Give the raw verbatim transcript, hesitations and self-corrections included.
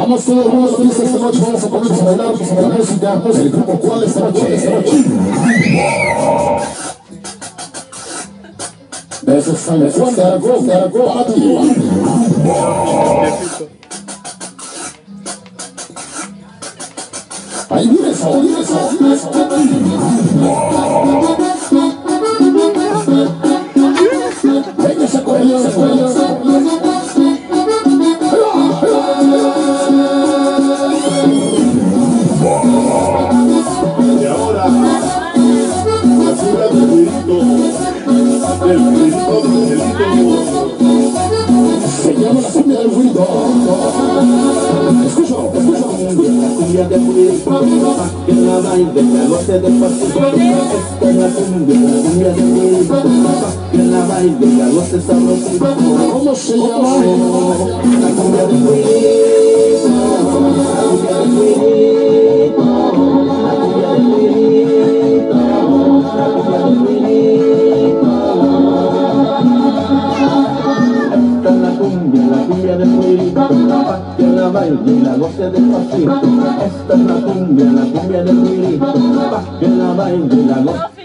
Vamos todos, vamos todos esta noche, vamos a ponernos a bailar la música. El grupo ¿cuál esta noche? Esta noche. This is San Juan de Aragón, de Aragón, para ti. Ahí viene eso, ahí viene eso, ahí viene eso. Venga, se cuello, se cuello, se cuello. Y ahora, la figura del grito, el grito del delito. Se llama la cumbia del ruido. Escucho, escucho. La cumbia del ruido, pa' que la baile, la goce despacito. Esta es la cumbia, la cumbia del ruido, pa' que la baile, la goce sabrosito. ¿Cómo se llama? La cumbia del ruido, la cumbia del ruido, la cumbia del ruido, la cumbia del ruido. Esta es la cumbia, la cumbia del ruido, pa' que la baile, la goce despacito. Esta es la cumbia, la cumbia del ruido, pa' que la baile, la goce.